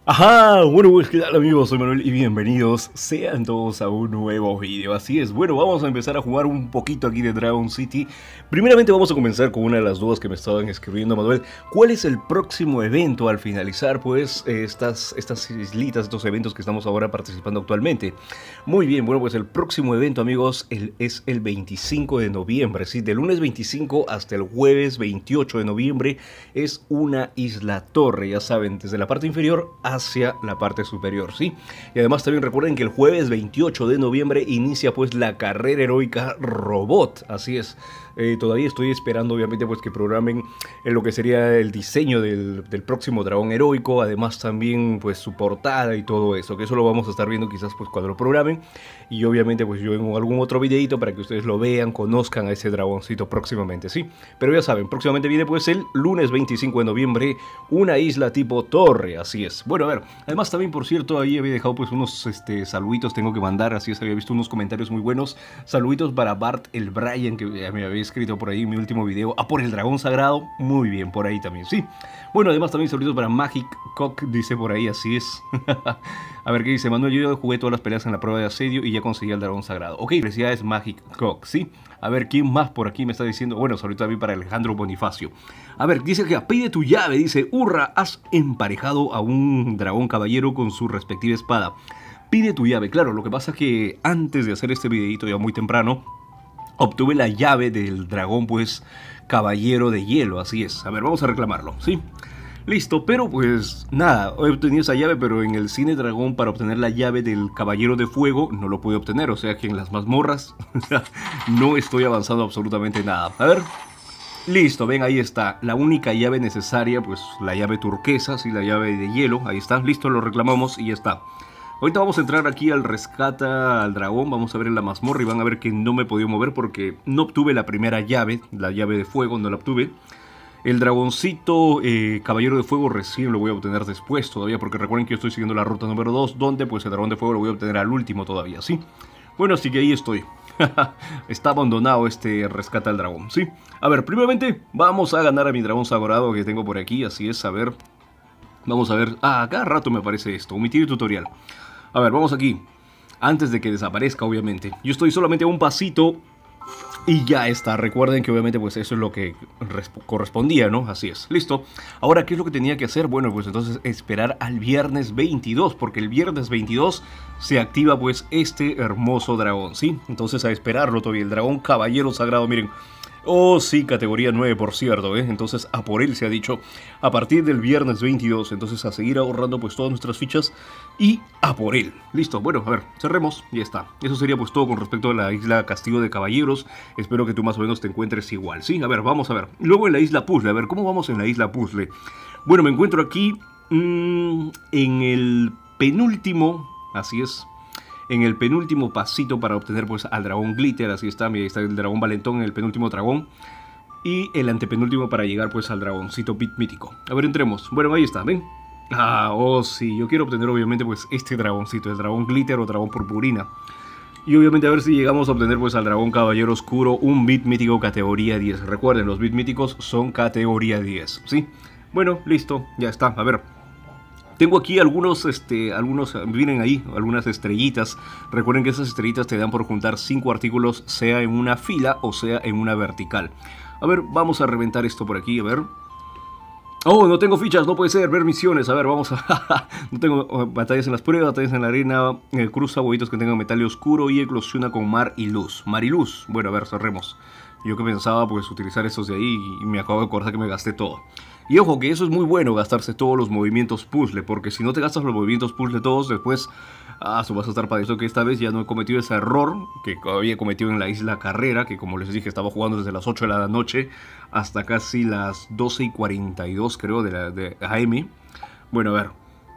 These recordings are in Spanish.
Ajá, bueno pues qué tal amigos, soy Manuel y bienvenidos sean todos a un nuevo video. Así es, bueno, vamos a empezar a jugar un poquito aquí de Dragon City. Primeramente vamos a comenzar con una de las dudas que me estaban escribiendo, Manuel. ¿Cuál es el próximo evento al finalizar pues estas islitas, estos eventos que estamos ahora participando actualmente? Muy bien, bueno pues el próximo evento amigos es el 25 de noviembre, ¿sí? Del lunes 25 hasta el jueves 28 de noviembre es una isla torre, ya saben, desde la parte inferior hacia la parte superior, ¿sí? Y además también recuerden que el jueves 28 de noviembre inicia pues la carrera heroica Robot, así es. Todavía estoy esperando obviamente pues que programen lo que sería el diseño del próximo dragón heroico, además también pues su portada y todo eso, que eso lo vamos a estar viendo quizás pues cuando lo programen, y obviamente pues yo en algún otro videito para que ustedes lo vean, conozcan a ese dragoncito próximamente, ¿sí? Pero ya saben, próximamente viene pues el lunes 25 de noviembre una isla tipo torre, así es. Bueno, a ver, además también por cierto ahí había dejado pues unos saluditos tengo que mandar, así es, había visto unos comentarios muy buenos, saluditos para Bart el Brian que me había escrito por ahí en mi último video, por el dragón sagrado, muy bien, por ahí también, sí. Bueno, además también saluditos para Magic Cock, dice por ahí, así es. A ver qué dice Manuel, yo jugué todas las peleas en la prueba de asedio y ya conseguí el dragón sagrado. Ok, felicidades Magic Cock, sí. A ver, ¿quién más por aquí me está diciendo? Bueno, saludo también para Alejandro Bonifacio. A ver, dice que pide tu llave, dice, hurra, has emparejado a un dragón caballero con su respectiva espada. Pide tu llave, claro, lo que pasa es que antes de hacer este videito ya muy temprano, obtuve la llave del dragón pues caballero de hielo, así es. A ver, vamos a reclamarlo, ¿sí? Listo, pero pues nada, he obtenido esa llave, pero en el Cine Dragón para obtener la llave del Caballero de Fuego no lo pude obtener, o sea que en las mazmorras no estoy avanzando absolutamente nada. A ver, listo, ven, ahí está, la única llave necesaria, pues la llave turquesa, sí, la llave de hielo, ahí está, listo, lo reclamamos y ya está. Ahorita vamos a entrar aquí al rescata al dragón, vamos a ver en la mazmorra y van a ver que no me he podido mover porque no obtuve la primera llave, la llave de fuego no la obtuve. El dragoncito caballero de fuego recién lo voy a obtener después todavía, porque recuerden que yo estoy siguiendo la ruta número 2, donde pues el dragón de fuego lo voy a obtener al último todavía, ¿sí? Bueno, así que ahí estoy. Está abandonado este rescata al dragón, ¿sí? A ver, primeramente vamos a ganar a mi dragón sagrado que tengo por aquí, así es, a ver. Vamos a ver, cada rato me aparece esto, omitir tutorial. A ver, vamos aquí, antes de que desaparezca obviamente. Yo estoy solamente a un pasito y ya está, recuerden que obviamente pues eso es lo que correspondía, ¿no? Así es, listo. Ahora, ¿qué es lo que tenía que hacer? Bueno, pues entonces esperar al viernes 22, porque el viernes 22 se activa pues este hermoso dragón, ¿sí? Entonces a esperarlo todavía, el dragón caballero sagrado, miren. Oh, sí, categoría 9, por cierto, ¿eh? Entonces a por él se ha dicho a partir del viernes 22. Entonces a seguir ahorrando pues todas nuestras fichas y a por él. Listo, bueno, a ver, cerremos y ya está. Eso sería pues todo con respecto a la isla Castillo de Caballeros. Espero que tú más o menos te encuentres igual, ¿sí? A ver, vamos a ver. Luego en la isla Puzzle, a ver, ¿cómo vamos en la isla Puzzle? Bueno, me encuentro aquí en el penúltimo, así es, en el penúltimo pasito para obtener pues al dragón glitter, así está, mira, ahí está el dragón valentón en el penúltimo dragón y el antepenúltimo para llegar pues al dragoncito pit mítico. A ver, entremos. Bueno, ahí está, ven. Oh sí, yo quiero obtener obviamente pues este dragoncito, el dragón glitter o dragón purpurina. Y obviamente a ver si llegamos a obtener pues al dragón caballero oscuro, un bit mítico categoría 10. Recuerden, los bit míticos son categoría 10, ¿sí? Bueno, listo, ya está, a ver. Tengo aquí algunos, miren ahí, algunas estrellitas. Recuerden que esas estrellitas te dan por juntar 5 artículos, sea en una fila o sea en una vertical. A ver, vamos a reventar esto por aquí, a ver. Oh, no tengo fichas, no puede ser, ver misiones. A ver, vamos a... no tengo batallas en las pruebas, batallas en la arena. Cruza huevitos que tengan metal oscuro y eclosiona con mar y luz. Mar y luz. Bueno, a ver, cerremos. Yo que pensaba pues utilizar estos de ahí y me acabo de acordar que me gasté todo. Y ojo que eso es muy bueno, gastarse todos los movimientos puzzle, porque si no te gastas los movimientos puzzle todos, después vas a estar para eso, que esta vez ya no he cometido ese error que había cometido en la isla Carrera, que como les dije estaba jugando desde las 8 de la noche hasta casi las 12:42 creo de AM. Bueno, a ver.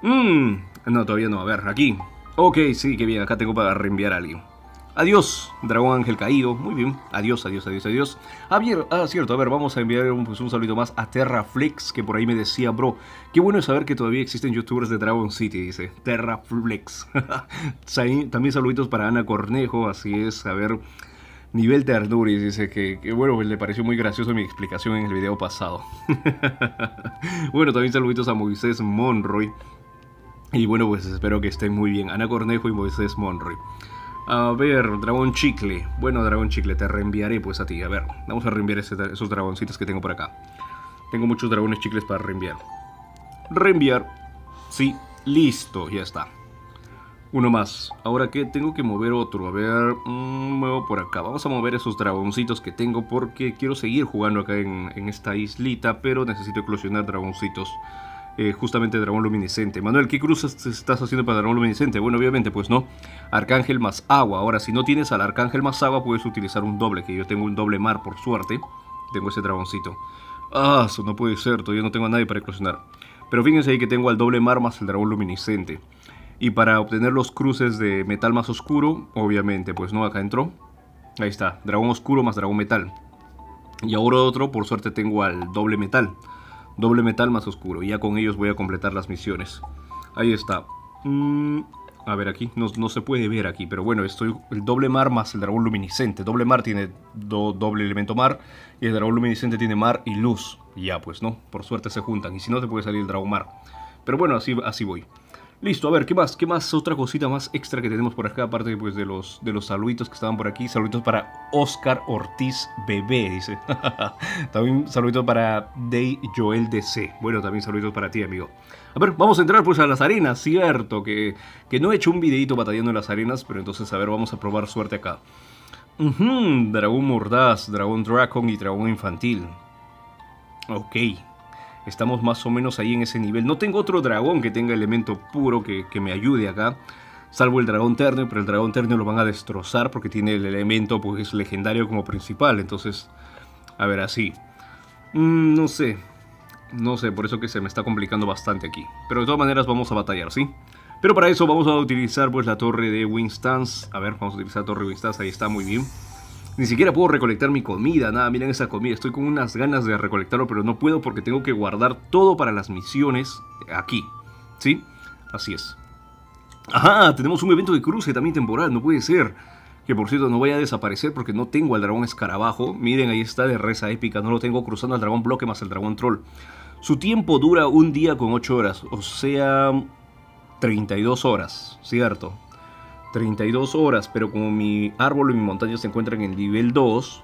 No, todavía no, a ver, aquí. Ok, sí, qué bien, acá tengo para reenviar a alguien. Adiós, dragón ángel caído. Muy bien, adiós, adiós, adiós, adiós. Cierto, a ver, vamos a enviar un saludo más a Terraflex, que por ahí me decía, bro, qué bueno saber que todavía existen youtubers de Dragon City, dice Terraflex. También saluditos para Ana Cornejo, así es, a ver, nivel Terduris, dice que bueno, pues le pareció muy gracioso mi explicación en el video pasado. Bueno, también saluditos a Moisés Monroy. Y bueno, pues espero que estén muy bien. Ana Cornejo y Moisés Monroy. A ver, Dragón Chicle. Bueno, Dragón Chicle, te reenviaré pues a ti. A ver, vamos a reenviar esos dragoncitos que tengo por acá. Tengo muchos dragones chicles para reenviar. Reenviar. Sí, listo, ya está. Uno más. Ahora que tengo que mover otro. A ver, muevo por acá. Vamos a mover esos dragoncitos que tengo porque quiero seguir jugando acá en esta islita, pero necesito eclosionar dragoncitos. Justamente dragón luminiscente. Manuel, ¿qué cruzas estás haciendo para dragón luminiscente? Bueno, obviamente, pues no. Arcángel más agua. Ahora, si no tienes al arcángel más agua, puedes utilizar un doble, que yo tengo un doble mar, por suerte. Tengo ese dragoncito. Ah, eso no puede ser, todavía no tengo a nadie para eclosionar. Pero fíjense ahí que tengo al doble mar más el dragón luminiscente. Y para obtener los cruces de metal más oscuro, obviamente, pues no, acá entró. Ahí está, dragón oscuro más dragón metal. Y ahora otro, por suerte tengo al doble metal. Doble metal más oscuro. Y ya con ellos voy a completar las misiones. Ahí está. A ver, aquí no se puede ver aquí. Pero bueno, estoy el doble mar más el dragón luminiscente. Doble mar tiene doble elemento mar. Y el dragón luminiscente tiene mar y luz. Y ya, pues no. Por suerte se juntan. Y si no, te puede salir el dragón mar. Pero bueno, así voy. Listo, a ver, ¿qué más? ¿Qué más? Otra cosita más extra que tenemos por acá, aparte pues, de los saluditos que estaban por aquí. Saluditos para Oscar Ortiz Bebé, dice. También saluditos para Day Joel DC. Bueno, también saluditos para ti, amigo. A ver, vamos a entrar pues a las arenas. Cierto que no he hecho un videito batallando en las arenas, pero entonces, a ver, vamos a probar suerte acá. Dragón Mordaz, Dragón Dracon y Dragón Infantil. Ok. Estamos más o menos ahí en ese nivel. No tengo otro dragón que tenga elemento puro que me ayude acá. Salvo el dragón ternio, pero el dragón ternio lo van a destrozar porque tiene el elemento pues legendario como principal. Entonces, a ver, así. No sé. No sé, por eso que se me está complicando bastante aquí. Pero de todas maneras vamos a batallar, ¿sí? Pero para eso vamos a utilizar pues la torre de Windstance. A ver, vamos a utilizar la torre de Windstance. Ahí está, muy bien. Ni siquiera puedo recolectar mi comida, nada, miren esa comida, estoy con unas ganas de recolectarlo, pero no puedo porque tengo que guardar todo para las misiones aquí, ¿sí? Así es. Ajá, tenemos un evento de cruce también temporal, no puede ser. Que por cierto no vaya a desaparecer porque no tengo al dragón escarabajo, miren ahí está de reza épica, no lo tengo cruzando al dragón bloque más el dragón troll. Su tiempo dura un día con 8 horas, o sea, 32 horas, ¿cierto? 32 horas, pero como mi árbol y mi montaña se encuentran en nivel 2,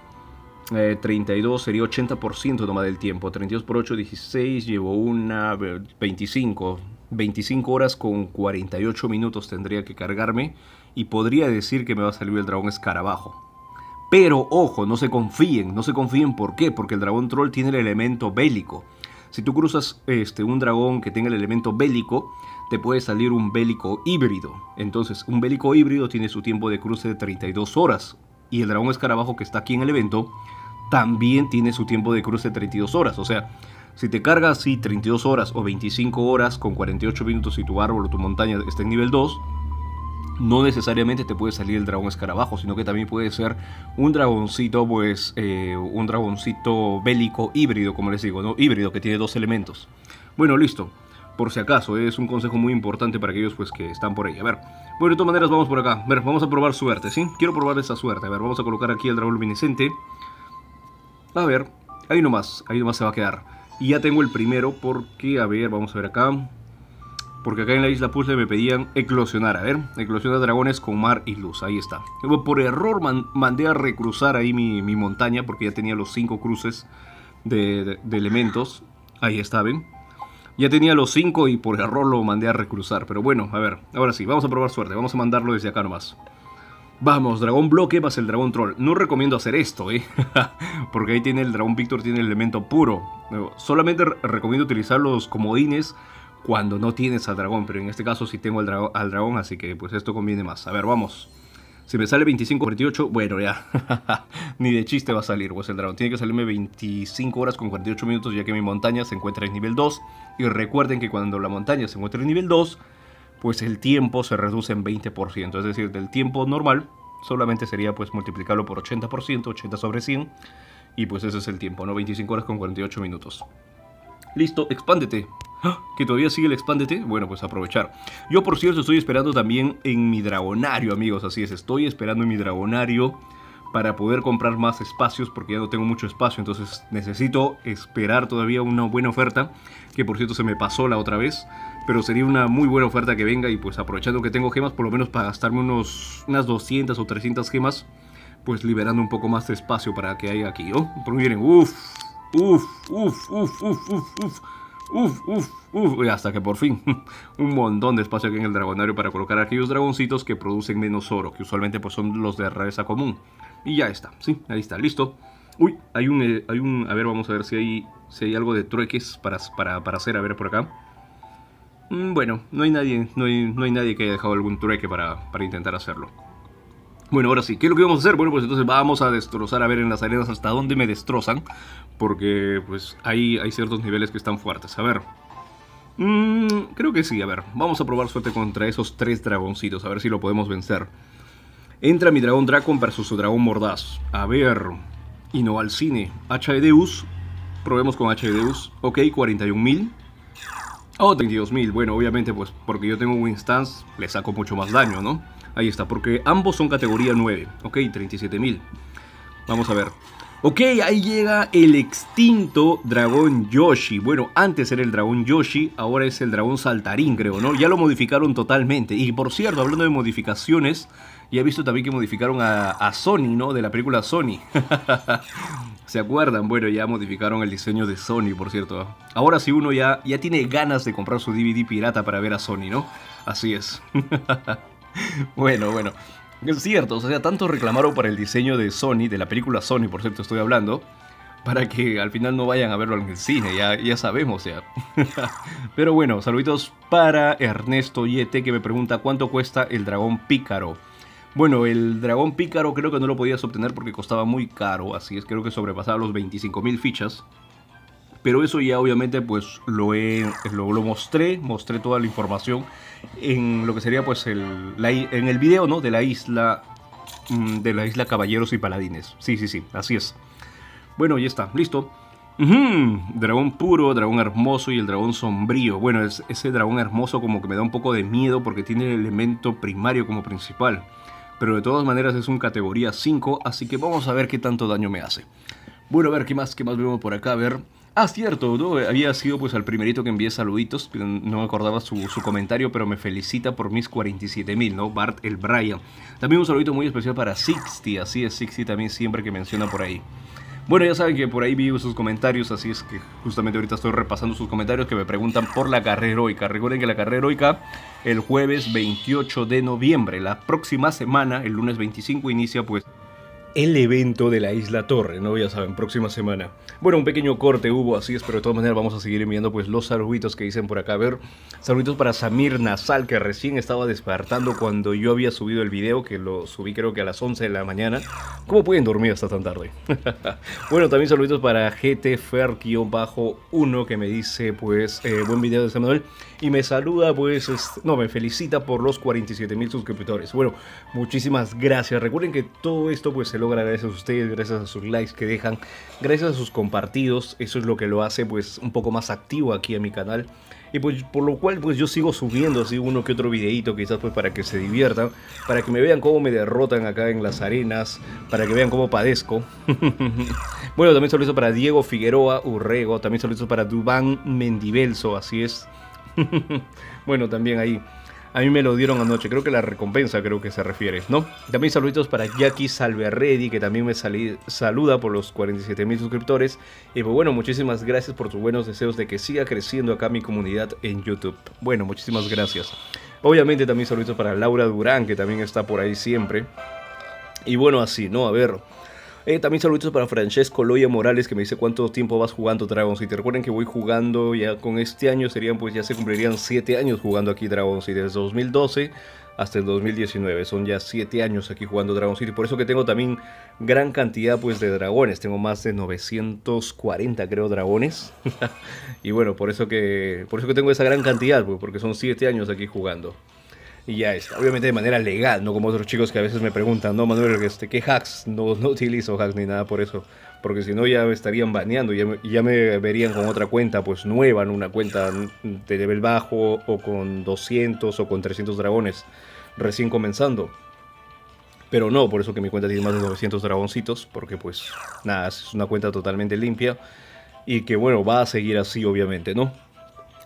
32 sería 80% nomás del tiempo. 32 por 8, 16, llevo una 25. 25 horas con 48 minutos tendría que cargarme y podría decir que me va a salir el dragón escarabajo. Pero ojo, no se confíen, ¿por qué? Porque el dragón troll tiene el elemento bélico. Si tú cruzas un dragón que tenga el elemento bélico, te puede salir un bélico híbrido. Entonces, un bélico híbrido tiene su tiempo de cruce de 32 horas. Y el dragón escarabajo que está aquí en el evento también tiene su tiempo de cruce de 32 horas. O sea, si te cargas así 32 horas o 25 horas con 48 minutos y tu árbol o tu montaña está en nivel 2, no necesariamente te puede salir el dragón escarabajo, sino que también puede ser un dragoncito, pues, un dragoncito bélico híbrido, como les digo, ¿no? Híbrido, que tiene dos elementos. Bueno, listo. Por si acaso, es un consejo muy importante para aquellos pues que están por ahí. A ver, bueno, de todas maneras vamos por acá. A ver, vamos a probar suerte, ¿sí? Quiero probar esa suerte. A ver, vamos a colocar aquí el dragón luminiscente. A ver, ahí nomás se va a quedar. Y ya tengo el primero porque, a ver, vamos a ver acá. Porque acá en la isla puzzle me pedían eclosionar. A ver, eclosionar dragones con mar y luz. Ahí está. Por error mandé a recruzar ahí mi montaña porque ya tenía los 5 cruces de elementos. Ahí está, ¿ven? Ya tenía los 5 y por error lo mandé a recruzar. Pero bueno, a ver, ahora sí, vamos a probar suerte. Vamos a mandarlo desde acá nomás. Vamos, dragón bloque más el dragón troll. No recomiendo hacer esto, porque ahí tiene el dragón Víctor, tiene el elemento puro. Solamente recomiendo utilizar los comodines cuando no tienes al dragón. Pero en este caso sí tengo al dragón, así que pues esto conviene más. A ver, vamos. Si me sale 25-48, bueno, ya. Ni de chiste va a salir, pues el dragón. Tiene que salirme 25 horas con 48 minutos, ya que mi montaña se encuentra en nivel 2. Y recuerden que cuando la montaña se encuentra en nivel 2, pues el tiempo se reduce en 20%. Es decir, del tiempo normal, solamente sería pues multiplicarlo por 80%, 80 sobre 100. Y pues ese es el tiempo, ¿no? 25 horas con 48 minutos. Listo, expándete. ¡Ah! ¿Que todavía sigue el expándete? Bueno, pues aprovechar. Yo, por cierto, estoy esperando también en mi dragonario, amigos. Así es, estoy esperando en mi dragonario para poder comprar más espacios, porque ya no tengo mucho espacio. Entonces necesito esperar todavía una buena oferta, que por cierto se me pasó la otra vez. pero sería una muy buena oferta que venga y pues aprovechando que tengo gemas, por lo menos para gastarme unas 200 o 300 gemas, pues liberando un poco más de espacio para que haya aquí, ¿no? Pero miren, y hasta que por fin, un montón de espacio aquí en el dragonario para colocar aquellos dragoncitos que producen menos oro, que usualmente pues son los de rareza común. Y ya está, sí, ahí está, listo. Uy, hay un, a ver, vamos a ver si hay algo de trueques para hacer, a ver por acá. Bueno, no hay nadie que haya dejado algún trueque para intentar hacerlo. Bueno, ahora sí, ¿qué es lo que vamos a hacer? Bueno, pues entonces vamos a destrozar, a ver en las arenas hasta dónde me destrozan. Porque pues hay ciertos niveles que están fuertes, a ver. Creo que sí, a ver, vamos a probar suerte contra esos 3 dragoncitos, a ver si lo podemos vencer. Entra mi dragón Dracon versus su dragón Mordaz. A ver, y no al cine. Hacha de Deus, probemos con Hacha de Deus. Ok, 41.000. Oh, 32.000, bueno, obviamente pues porque yo tengo Wing Stance le saco mucho más daño, ¿no? Ahí está, porque ambos son categoría 9. Ok, 37.000. Vamos a ver. Ok, ahí llega el extinto dragón Yoshi. Bueno, antes era el dragón Yoshi, ahora es el dragón Saltarín, creo, ¿no? Ya lo modificaron totalmente. Y por cierto, hablando de modificaciones, ya he visto también que modificaron a Sony, ¿no? De la película Sony. ¿Se acuerdan? Bueno, ya modificaron el diseño de Sony, por cierto. Ahora sí uno ya tiene ganas de comprar su DVD pirata para ver a Sony, ¿no? Así es. Bueno. Es cierto, o sea, tanto reclamaron para el diseño de Sony, de la película Sony, por cierto, estoy hablando, para que al final no vayan a verlo en el cine, ya sabemos, ya. Pero bueno, saluditos para Ernesto Yete, que me pregunta cuánto cuesta el dragón pícaro. Bueno, el dragón pícaro creo que no lo podías obtener porque costaba muy caro, así es, creo que sobrepasaba los 25.000 fichas. Pero eso ya obviamente pues lo mostré toda la información en lo que sería pues en el video, ¿no? De la isla Caballeros y Paladines. Sí, así es. Bueno, ya está, listo. Dragón puro, dragón hermoso y el dragón sombrío. Bueno, ese dragón hermoso como que me da un poco de miedo porque tiene el elemento primario como principal. Pero de todas maneras es un categoría 5, así que vamos a ver qué tanto daño me hace. Bueno, a ver, ¿qué más vemos por acá? A ver. Ah, cierto, ¿no? Había sido pues al primerito que envié saluditos, no me acordaba su comentario, pero me felicita por mis 47.000, ¿no? Bart el Brian. También un saludito muy especial para Sixty, así es, Sixty también siempre que menciona por ahí. Bueno, ya saben que por ahí vi sus comentarios, así es que justamente ahorita estoy repasando sus comentarios que me preguntan por la carrera heroica. Recuerden que la carrera heroica el jueves 28 de noviembre, la próxima semana, el lunes 25, inicia pues el evento de la Isla Torre, ¿no? Ya saben, próxima semana. Bueno, un pequeño corte hubo, así es, pero de todas maneras vamos a seguir enviando pues los saluditos que dicen por acá. A ver, saluditos para Samir Nasal, que recién estaba despertando cuando yo había subido el video, que lo subí creo que a las 11 de la mañana. ¿Cómo pueden dormir hasta tan tarde? Bueno, también saluditos para GTFer-1, que me dice pues, buen video de Samuel. Y me saluda pues, no, me felicita por los 47.000 suscriptores. Bueno, muchísimas gracias. Recuerden que todo esto pues se logra gracias a ustedes, gracias a sus likes que dejan, gracias a sus compartidos. Eso es lo que lo hace pues un poco más activo aquí en mi canal. Y pues por lo cual pues yo sigo subiendo así uno que otro videito quizás pues para que se diviertan, para que me vean cómo me derrotan acá en las arenas, para que vean cómo padezco. Bueno, también saludos para Diego Figueroa Urrego, también saludos para Dubán Mendivelso, así es. Bueno, también ahí a mí me lo dieron anoche, creo que la recompensa creo que se refiere, ¿no? También saluditos para Jackie Salverredi, que también me saluda por los 47.000 suscriptores. Y pues bueno, muchísimas gracias por sus buenos deseos de que siga creciendo acá mi comunidad en YouTube. Bueno, muchísimas gracias. Obviamente también saluditos para Laura Durán, que también está por ahí siempre. Y bueno, así, ¿no? A ver... también saluditos para Francesco Loya Morales, que me dice cuánto tiempo vas jugando Dragon City. Recuerden que voy jugando ya con este año, serían pues ya se cumplirían 7 años jugando aquí Dragon City, desde 2012 hasta el 2019. Son ya 7 años aquí jugando Dragon City. Por eso que tengo también gran cantidad pues de dragones. Tengo más de 940 creo dragones. Y bueno, por eso que tengo esa gran cantidad, pues, porque son 7 años aquí jugando. Y ya está, obviamente de manera legal, no como otros chicos que a veces me preguntan, no Manuel, ¿qué hacks? No utilizo hacks ni nada por eso, porque si no ya me estarían baneando, ya me verían con otra cuenta pues nueva, ¿no? Una cuenta de nivel bajo o con 200 o con 300 dragones recién comenzando. Pero no, por eso que mi cuenta tiene más de 900 dragoncitos, porque pues nada, es una cuenta totalmente limpia y que bueno, va a seguir así obviamente, ¿no?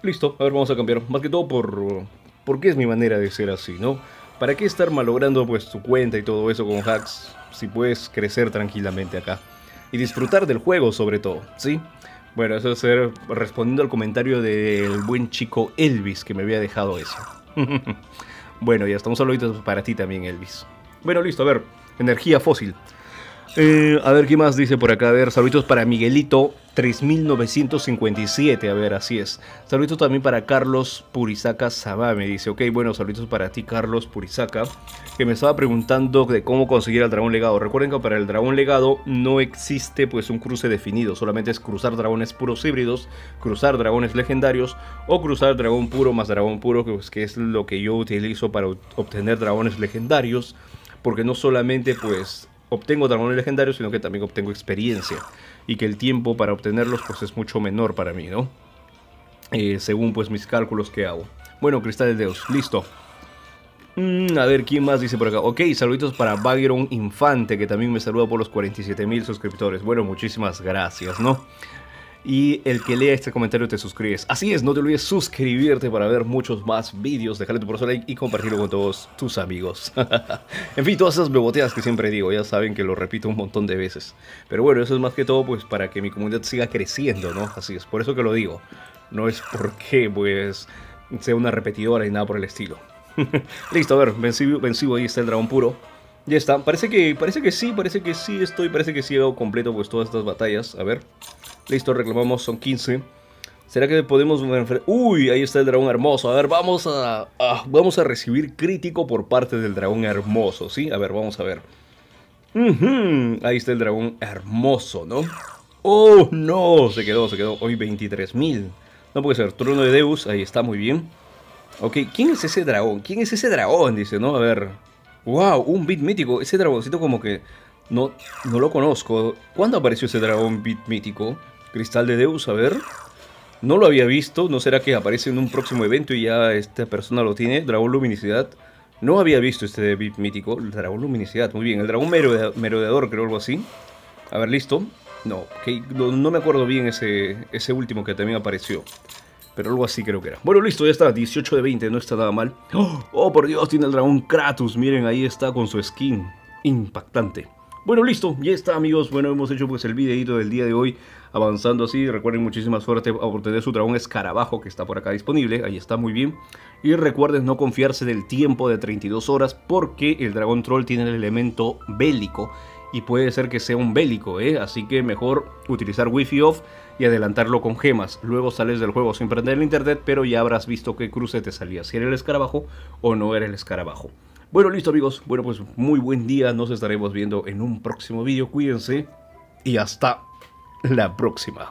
Listo, a ver, vamos a cambiar. Más que todo porque es mi manera de ser así, ¿no? ¿Para qué estar malogrando pues tu cuenta y todo eso con hacks si puedes crecer tranquilamente acá? Y disfrutar del juego sobre todo, ¿sí? Bueno, eso es respondiendo al comentario del buen chico Elvis que me había dejado eso. Bueno, ya estamos saluditos para ti también, Elvis. Bueno, listo, a ver, energía fósil. A ver, ¿qué más dice por acá? A ver, saluditos para Miguelito 3957, a ver, así es. Saluditos también para Carlos Purizaca Sabá, me dice. Ok, bueno, saluditos para ti, Carlos Purizaca, que me estaba preguntando de cómo conseguir al dragón legado. Recuerden que para el dragón legado no existe pues un cruce definido, solamente es cruzar dragones puros híbridos, cruzar dragones legendarios o cruzar dragón puro más dragón puro, que es lo que yo utilizo para obtener dragones legendarios, porque no solamente pues obtengo dragones legendarios, sino que también obtengo experiencia. Y que el tiempo para obtenerlos pues es mucho menor para mí, ¿no? Según pues mis cálculos que hago. Bueno, Cristal de Deus, listo. A ver, ¿quién más dice por acá? Ok, saluditos para Bagron Infante, que también me saluda por los 47.000 suscriptores. Bueno, muchísimas gracias, ¿no? Y el que lea este comentario te suscribes. Así es, no te olvides suscribirte para ver muchos más vídeos, dejarle tu like y compartirlo con todos tus amigos. En fin, todas esas beboteas que siempre digo, ya saben que lo repito un montón de veces. Pero bueno, eso es más que todo pues para que mi comunidad siga creciendo, ¿no? Así es, por eso que lo digo. No es porque pues sea una repetidora y nada por el estilo. Listo, a ver, vencido, ahí está el dragón puro. Ya está, parece que sí parece que sí hago completo pues todas estas batallas. A ver. Listo, reclamamos, son 15. ¿Será que podemos enfrentar? Uy, ahí está el dragón hermoso. A ver, vamos a recibir crítico por parte del dragón hermoso, ¿sí? A ver, vamos a ver. Ahí está el dragón hermoso, ¿no? Oh, no, se quedó. Hoy 23.000. No puede ser, trono de Deus, ahí está, muy bien. Ok, ¿quién es ese dragón? ¿Quién es ese dragón? Dice, ¿no? A ver. Wow, un bit mítico. Ese dragoncito como que no lo conozco. ¿Cuándo apareció ese dragón bit mítico? Cristal de Deus, a ver. No lo había visto. ¿No será que aparece en un próximo evento y ya esta persona lo tiene? Dragón Luminicidad. No había visto este bit mítico. El dragón Luminicidad, muy bien. El dragón merodeador, creo, algo así. A ver, listo. No, okay. No me acuerdo bien ese último que también apareció. Pero algo así creo que era. Bueno, listo, ya está. 18 de 20, no está nada mal. Oh, por Dios, tiene el dragón Kratos. Miren, ahí está con su skin. Impactante. Bueno, listo, ya está, amigos. Bueno, hemos hecho pues el videito del día de hoy, avanzando así. Recuerden, muchísima suerte a obtener su dragón escarabajo, que está por acá disponible. Ahí está, muy bien. Y recuerden no confiarse del tiempo de 32 horas, porque el dragón troll tiene el elemento bélico. Y puede ser que sea un bélico, ¿eh? Así que mejor utilizar wifi off y adelantarlo con gemas. Luego sales del juego sin prender el internet, pero ya habrás visto qué cruce te salía, si era el escarabajo o no era el escarabajo. Bueno, listo, amigos. Bueno, pues muy buen día. Nos estaremos viendo en un próximo vídeo. Cuídense y hasta la próxima.